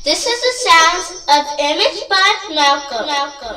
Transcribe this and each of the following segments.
This is the sounds of Image by Malcolm.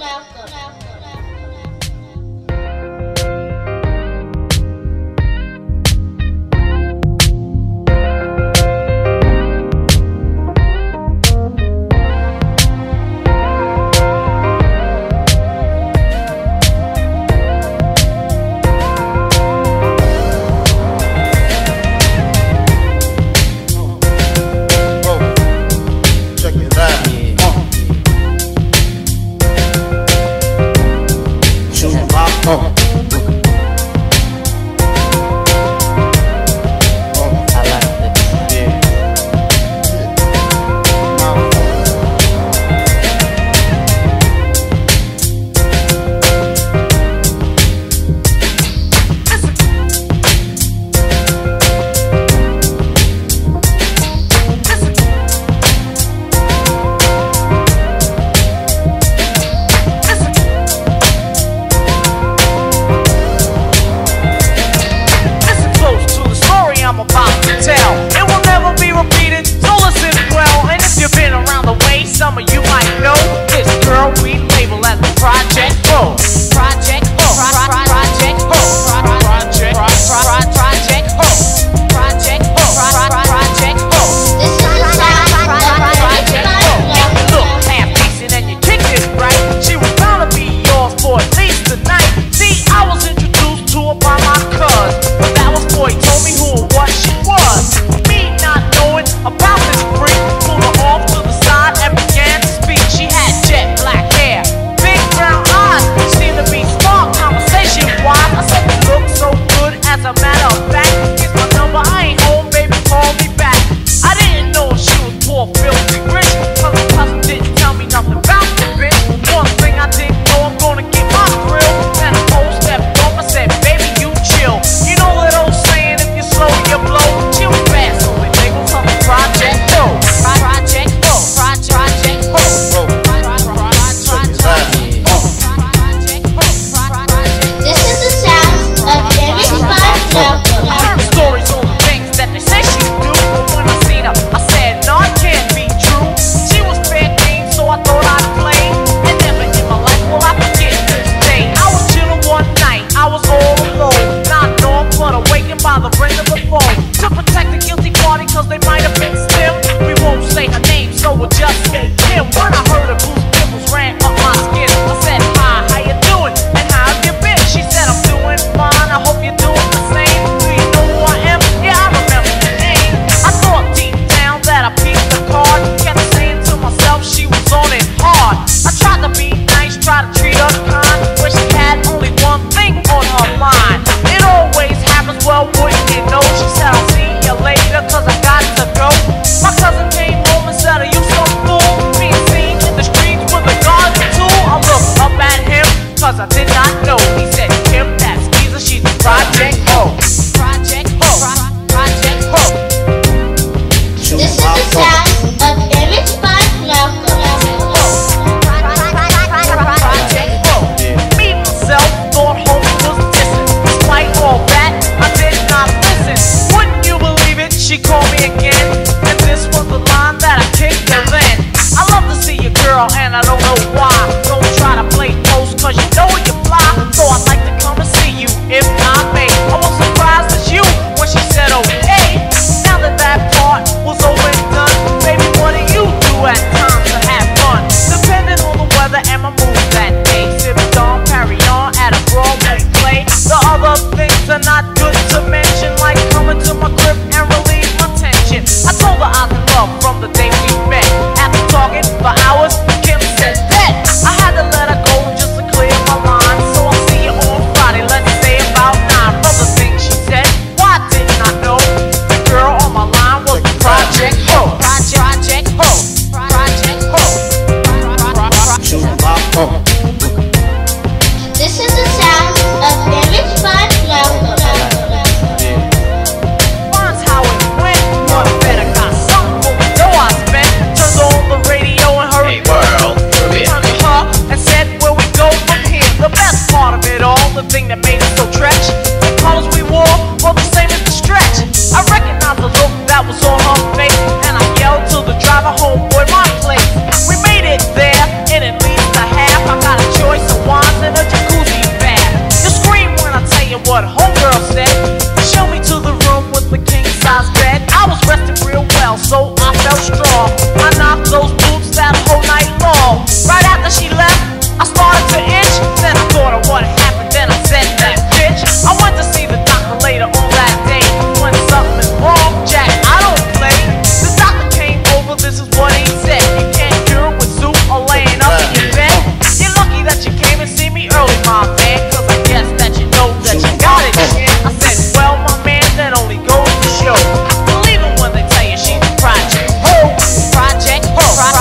real strong. I knocked those boots that whole night long. Right after she left, I started to itch. Then I thought of what happened, then I said that bitch. I went to see the doctor later on that day. When something is wrong, Jack, I don't play. The doctor came over, this is what he said. You can't cure it with soup or laying up in your bed. You're lucky that you came and see me early, my man, cause I guess that you know that you got it. I said, well, my man, that only goes to show. Believe it when they tell you she's a project. Project, project,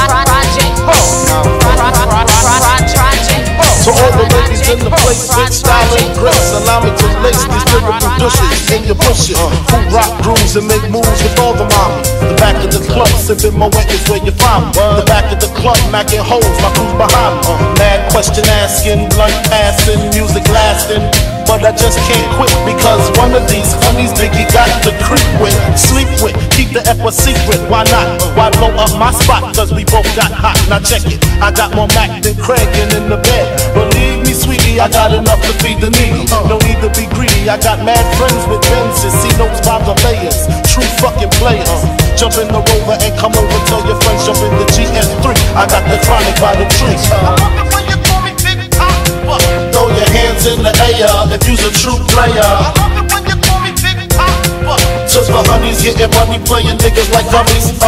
so all the ladies in the place with style and grace, allow me to lace these lyrical douches in your bushes. Who rock grooves and make moves with all the mommies. The back of the club, sipping my wet is where you find me. The back of the club, macking holes, my crew's behind me. Mad question asking, blunt passing, music lasting. But I just can't quit because one of these honeys Biggie got to creep with, sleep with, keep the F a secret. Why not? Why blow up my spot? Cause we both got hot. Now check it, I got more Mac than Craig and in the bed. Believe me, sweetie, I got enough to feed the needy. No need to be greedy. I got mad friends with Benzes, see notes by the layers. True fucking players. Jump in the Rover and come over. Tell your friends jump in the GS3. I got the chronic by the tree. Throw your hands in the air if you's a true player. I love it when you call me Big Pop. Just the honeys getting money, playing niggas like dummies.